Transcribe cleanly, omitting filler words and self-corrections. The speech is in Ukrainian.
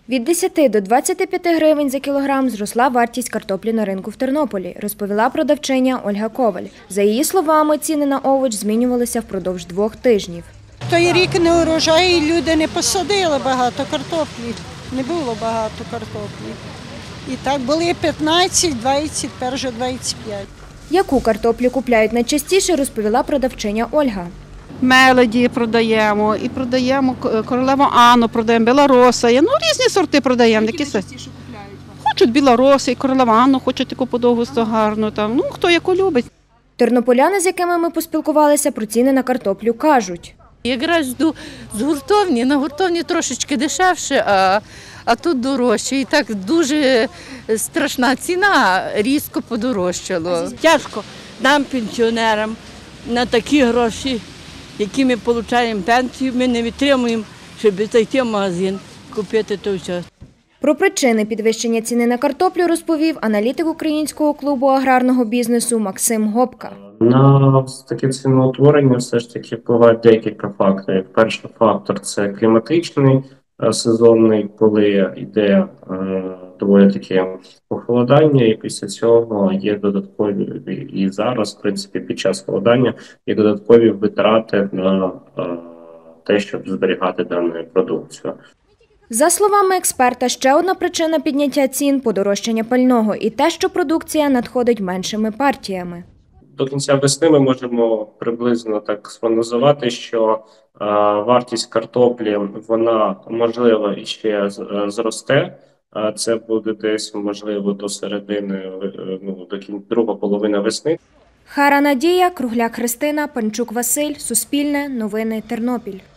Від 10 до 25 гривень за кілограм зросла вартість картоплі на ринку в Тернополі, розповіла продавчиня Ольга Коваль. За її словами, ціни на овоч змінювалися впродовж 2 тижнів. Той рік не урожай, люди не посадили багато картоплі, не було багато картоплі. І так були 15, 20, перше 25. Яку картоплю купляють найчастіше, розповіла продавчиня Ольга. Мелоді продаємо, і продаємо королеву Анну, продаємо білороса. Ну, різні сорти продаємо. Які найчастіше купляють вам? Хочуть білороса, і королеву Анну, хочуть таку подовгусту гарну. Там. Ну, хто яку любить. Тернополяни, з якими ми поспілкувалися, про ціни на картоплю кажуть. Якраз йду з гуртовні, на гуртовні трошечки дешевше, а тут дорожче. І так дуже страшна ціна, різко подорожчало. Тяжко нам, пенсіонерам, на такі гроші, які ми отримуємо пенсію, ми не витримуємо, щоб зайти в магазин, купити то все. Про причини підвищення ціни на картоплю розповів аналітик Українського клубу аграрного бізнесу Максим Гопка. На таке ціноутворення все ж таки впливають декілька факторів. Перший фактор – це кліматичний, сезонний, коли йде доволі таке похолодання, і після цього є додаткові, і зараз, в принципі, під час холодання є додаткові витрати на те, щоб зберігати дану продукцію. За словами експерта, ще одна причина підняття цін – подорожчання пального і те, що продукція надходить меншими партіями. До кінця весни ми можемо приблизно так спрогнозувати, що вартість картоплі, вона, можливо, іще зросте. Це буде десь, можливо, до середини, до другої половини весни. Хара Надія, Кругляк Христина, Панчук Василь, Суспільне, Новини, Тернопіль.